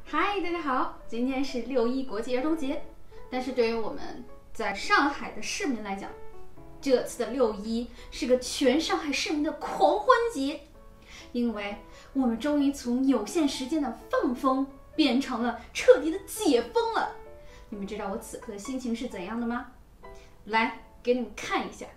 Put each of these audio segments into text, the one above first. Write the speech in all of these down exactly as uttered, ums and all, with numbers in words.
嗨，大家好，今天是六一国际儿童节，但是对于我们在上海的市民来讲，这次的六一是个全上海市民的狂欢节，因为我们终于从有限时间的放风变成了彻底的解封了。你们知道我此刻的心情是怎样的吗？来，给你们看一下。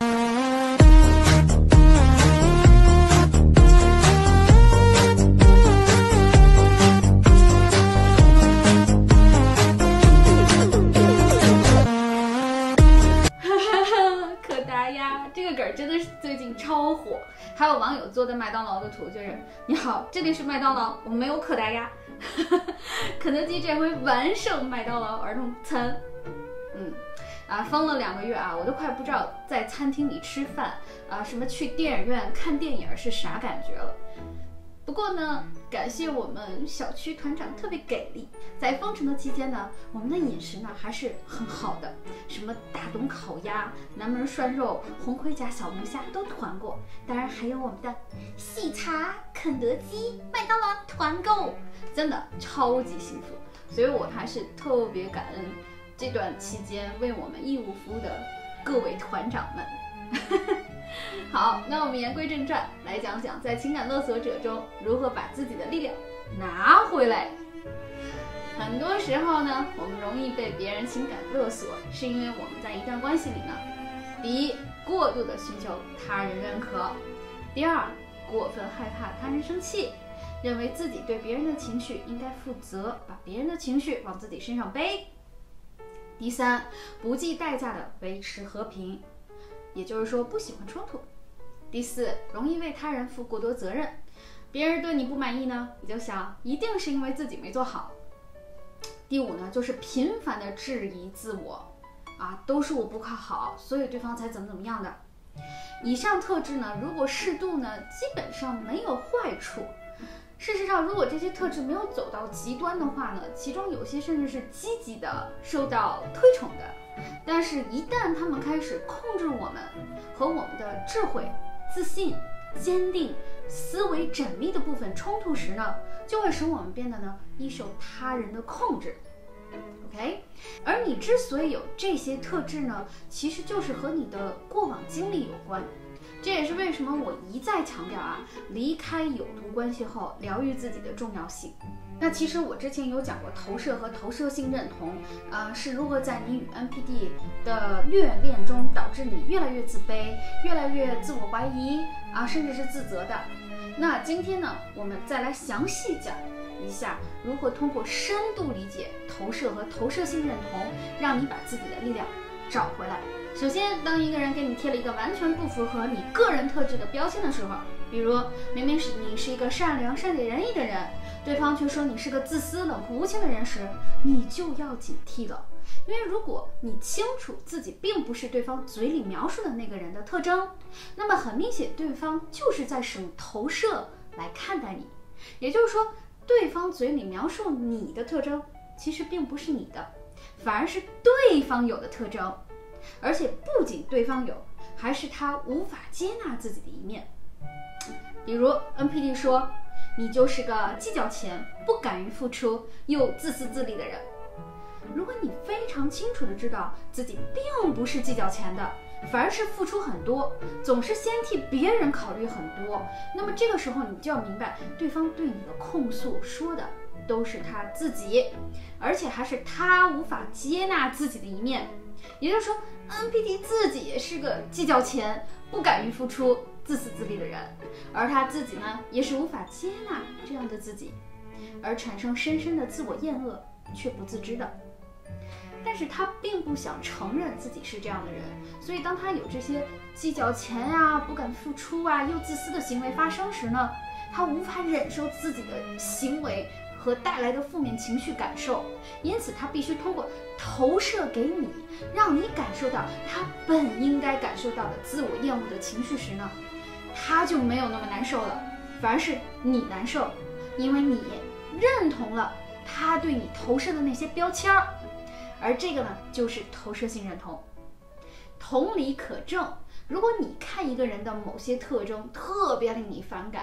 可达鸭这个梗儿真的是最近超火，还有网友做的麦当劳的图，就是你好，这里是麦当劳，我们没有可达鸭。肯德基这回完胜麦当劳儿童餐。嗯，啊，封了两个月啊，我都快不知道在餐厅里吃饭啊，什么去电影院看电影是啥感觉了。不过呢，感谢我们小区团长特别给力，在封城的期间呢，我们的饮食呢还是很好的，什么大董烤鸭、南门涮肉、红盔甲小龙虾都团过，当然还有我们的喜茶、肯德基、麦当劳团购，真的超级幸福，所以我还是特别感恩这段期间为我们义务服务的各位团长们。好，那我们言归正传，来讲讲在情感勒索者中如何把自己的力量拿回来。很多时候呢，我们容易被别人情感勒索，是因为我们在一段关系里呢，第一，过度的寻求他人认可；第二，过分害怕他人生气，认为自己对别人的情绪应该负责，把别人的情绪往自己身上背；第三，不计代价的维持和平，也就是说不喜欢冲突；第四，容易为他人负过多责任，别人对你不满意呢，你就想一定是因为自己没做好；第五呢，就是频繁的质疑自我，啊，都是我不靠好，所以对方才怎么怎么样的。以上特质呢，如果适度呢，基本上没有坏处。事实上，如果这些特质没有走到极端的话呢，其中有些甚至是积极的受到推崇的，但是一旦他们开始控制我们和我们的智慧、自信、坚定、思维缜密的部分冲突时呢，就会使我们变得呢易受他人的控制。OK， 而你之所以有这些特质呢，其实就是和你的过往经历有关。这也是为什么我一再强调啊，离开有毒关系后疗愈自己的重要性。那其实我之前有讲过投射和投射性认同，呃，是如何在你与 N P D 的虐恋中导致你越来越自卑，越来越自我怀疑啊，甚至是自责的。那今天呢，我们再来详细讲一下如何通过深度理解投射和投射性认同，让你把自己的力量找回来。首先，当一个人给你贴了一个完全不符合你个人特质的标签的时候，比如明明是你是一个善良、善解人意的人，对方却说你是个自私、冷酷无情的人时，你就要警惕了。因为如果你清楚自己并不是对方嘴里描述的那个人的特征，那么很明显对方就是在使用投射来看待你。也就是说，对方嘴里描述你的特征其实并不是你的，反而是对方有的特征。而且不仅对方有，还是他无法接纳自己的一面。比如 N P D 说你就是个计较钱、不敢于付出又自私自利的人。如果你非常清楚地知道自己并不是计较钱的，反而是付出很多，总是先替别人考虑很多，那么这个时候你就要明白，对方对你的控诉说的都是他自己，而且还是他无法接纳自己的一面。也就是说 N P D 自己也是个计较钱、不敢于付出、自私自利的人，而他自己呢，也是无法接纳这样的自己，而产生深深的自我厌恶，却不自知的。但是他并不想承认自己是这样的人，所以当他有这些计较钱啊、不敢付出啊、又自私的行为发生时呢，他无法忍受自己的行为和带来的负面情绪感受，因此他必须通过投射给你，让你感受到他本应该感受到的自我厌恶的情绪时呢，他就没有那么难受了，反而是你难受，因为你认同了他对你投射的那些标签儿，而这个呢，就是投射性认同。同理可证，如果你看一个人的某些特征特别令你反感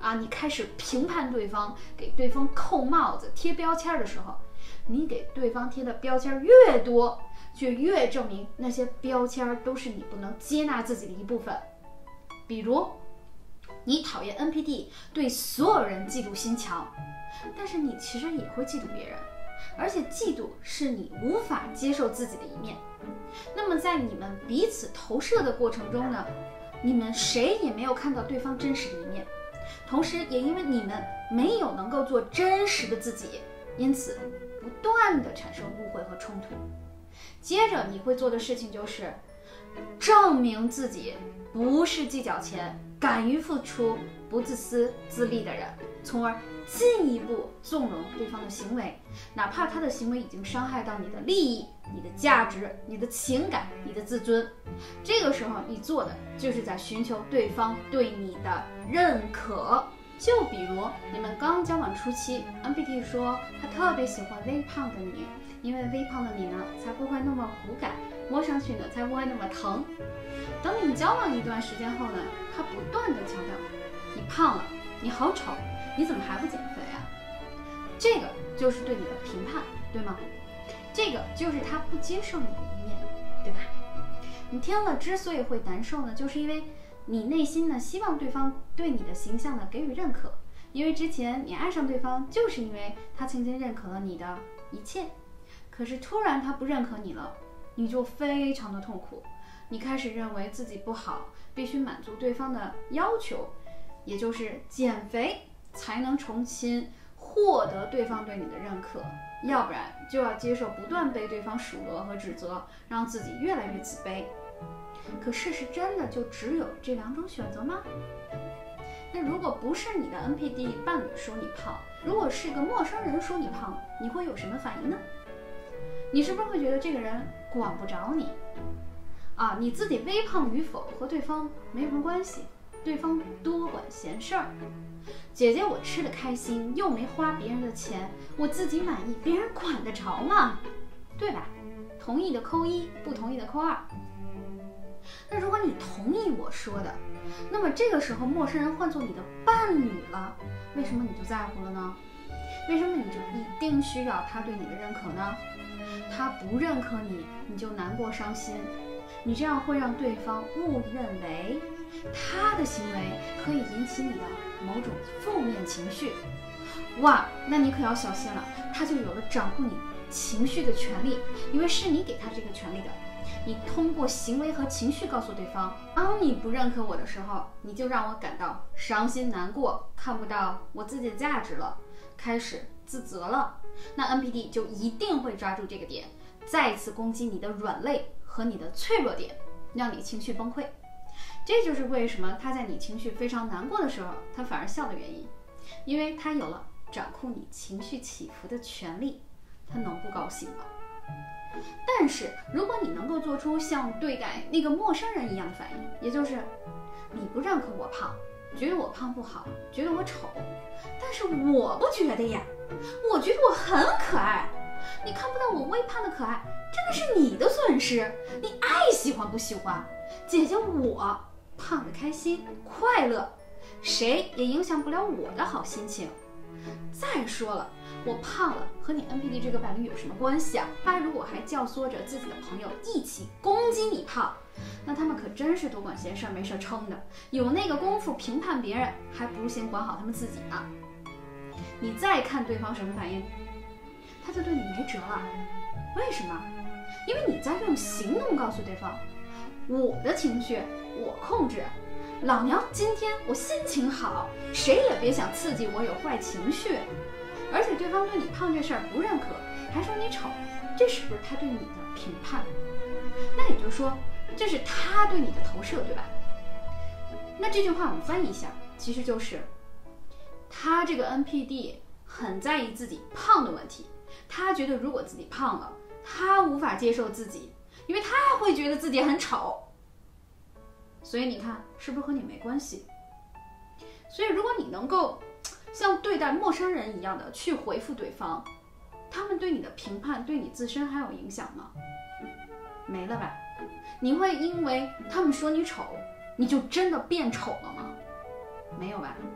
啊，你开始评判对方，给对方扣帽子、贴标签的时候，你给对方贴的标签越多，就越证明那些标签都是你不能接纳自己的一部分。比如，你讨厌 N P D 对所有人嫉妒心强，但是你其实也会嫉妒别人，而且嫉妒是你无法接受自己的一面。那么在你们彼此投射的过程中呢，你们谁也没有看到对方真实的一面，同时也因为你们没有能够做真实的自己，因此不断的产生误会和冲突。接着你会做的事情就是证明自己不是计较钱、敢于付出、不自私自利的人，从而进一步纵容对方的行为，哪怕他的行为已经伤害到你的利益、你的价值、你的情感、你的自尊。这个时候你做的就是在寻求对方对你的认可。就比如你们刚交往初期， N P D 说他特别喜欢微胖的你，因为微胖的你呢才不会那么骨感，摸上去呢才不会那么疼。等你们交往一段时间后呢，他不断的强调你胖了，你好丑，你怎么还不减肥啊？这个就是对你的评判，对吗？这个就是他不接受你的一面，对吧？你听了之所以会难受呢，就是因为你内心呢希望对方对你的形象呢给予认可，因为之前你爱上对方就是因为他曾经认可了你的一切，可是突然他不认可你了，你就非常的痛苦，你开始认为自己不好，必须满足对方的要求，也就是减肥才能重新获得对方对你的认可，要不然就要接受不断被对方数落和指责，让自己越来越自卑。可事实真的就只有这两种选择吗？那如果不是你的 N P D 伴侣说你胖，如果是一个陌生人说你胖，你会有什么反应呢？你是不是会觉得这个人管不着你啊？你自己微胖与否和对方没什么关系，对方多管闲事儿。姐姐我吃得开心，又没花别人的钱，我自己满意，别人管得着吗？对吧？同意的扣一，不同意的扣二。那如果你同意我说的，那么这个时候陌生人换做你的伴侣了，为什么你就在乎了呢？为什么你就一定需要他对你的认可呢？他不认可你，你就难过伤心，你这样会让对方误认为他的行为可以引起你的某种负面情绪。哇，那你可要小心了，他就有了掌控你情绪的权利，因为是你给他这个权利的。你通过行为和情绪告诉对方，当你不认可我的时候，你就让我感到伤心难过，看不到我自己的价值了，开始自责了。那 N P D 就一定会抓住这个点，再次攻击你的软肋和你的脆弱点，让你情绪崩溃。这就是为什么他在你情绪非常难过的时候，他反而笑的原因，因为他有了掌控你情绪起伏的权利，他能不高兴吗？但是如果你能够做出像对待那个陌生人一样的反应，也就是你不认可我胖，觉得我胖不好，觉得我丑，但是我不觉得呀，我觉得我很可爱，你看不到我微胖的可爱，真的是你的损失，你爱喜欢不喜欢，姐姐我胖的开心快乐，谁也影响不了我的好心情。再说了，我胖了和你 N P D 这个伴侣有什么关系啊？他如果还教唆着自己的朋友一起攻击你胖，那他们可真是多管闲事没事撑的，有那个功夫评判别人，还不如先管好他们自己呢。你再看对方什么反应，他就对你没辙了。为什么？因为你在用行动告诉对方，我的情绪我控制，老娘今天我心情好，谁也别想刺激我有坏情绪。而且对方对你胖这事儿不认可，还说你丑，这是不是他对你的评判？那也就是说，这是他对你的投射，对吧？那这句话我们翻译一下，其实就是他这个 N P D 很在意自己胖的问题，他觉得如果自己胖了，他无法接受自己，因为他会觉得自己很丑。所以你看，是不是和你没关系？所以如果你能够像对待陌生人一样的去回复对方，他们对你的评判对你自身还有影响吗？没了吧？你会因为他们说你丑，你就真的变丑了吗？没有吧？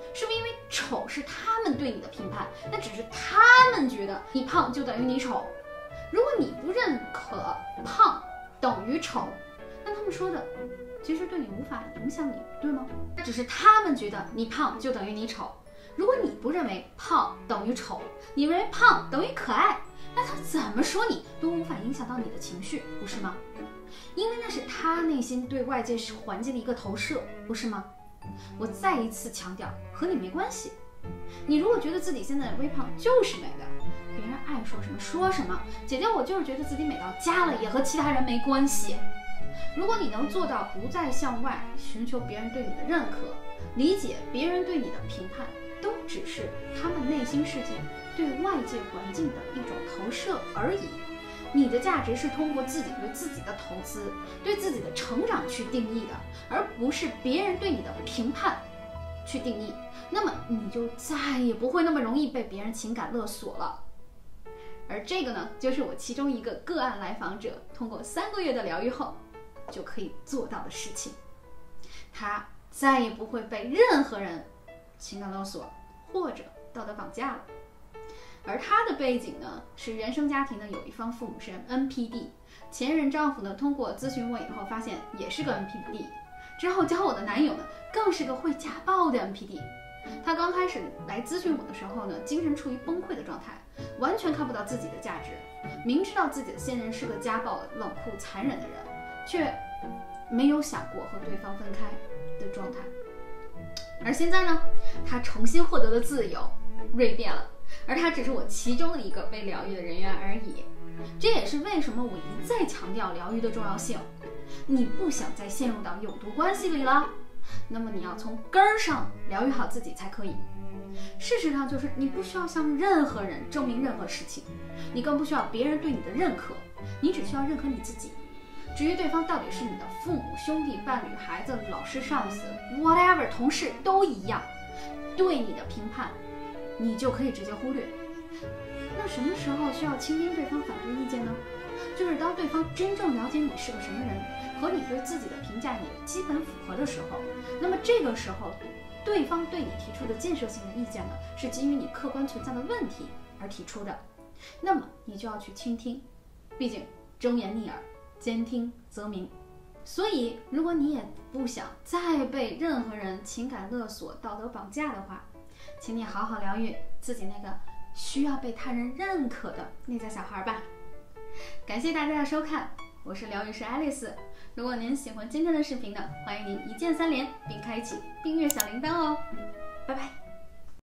是不是因为丑是他们对你的评判？那只是他们觉得你胖就等于你丑。如果你不认可胖等于丑，那他们说的其实对你无法影响你，对吗？那只是他们觉得你胖就等于你丑。如果你不认为胖等于丑，你认为胖等于可爱，那他怎么说你都无法影响到你的情绪，不是吗？因为那是他内心对外界环境的一个投射，不是吗？我再一次强调，和你没关系。你如果觉得自己现在的微胖就是美的，别人爱说什么说什么，姐姐我就是觉得自己美到家了，也和其他人没关系。如果你能做到不再向外寻求别人对你的认可，理解别人对你的评判都只是他们内心世界对外界环境的一种投射而已，你的价值是通过自己对自己的投资，对自己的成长去定义的，而不是别人对你的评判去定义，那么你就再也不会那么容易被别人情感勒索了。而这个呢，就是我其中一个个案来访者通过三个月的疗愈后就可以做到的事情。他再也不会被任何人情感勒索或者道德绑架了。而他的背景呢，是原生家庭的有一方父母是 N P D， 前任丈夫呢通过咨询我以后发现也是个 N P D， 之后交我的男友呢更是个会家暴的 N P D。 他刚开始来咨询我的时候呢，精神处于崩溃的状态，完全看不到自己的价值，明知道自己的现任是个家暴、冷酷、残忍的人，却没有想过和对方分开的状态。而现在呢，他重新获得了自由，锐变了，而他只是我其中的一个被疗愈的人员而已。这也是为什么我一再强调疗愈的重要性。你不想再陷入到有毒关系里了，那么你要从根儿上疗愈好自己才可以。事实上就是你不需要向任何人证明任何事情，你更不需要别人对你的认可，你只需要认可你自己。至于对方到底是你的父母、兄弟、伴侣、孩子、老师、上司 whatever 同事都一样，对你的评判你就可以直接忽略。那什么时候需要倾听对方反对意见呢？就是当对方真正了解你是个什么人，和你对自己的评价也基本符合的时候，那么这个时候对方对你提出的建设性的意见呢，是基于你客观存在的问题而提出的，那么你就要去倾听，毕竟忠言逆耳，兼听则明。所以如果你也不想再被任何人情感勒索、道德绑架的话，请你好好疗愈自己那个需要被他人认可的内在小孩吧。感谢大家的收看，我是疗愈师爱丽丝。如果您喜欢今天的视频呢，欢迎您一键三连并开启订阅小铃铛哦。拜拜。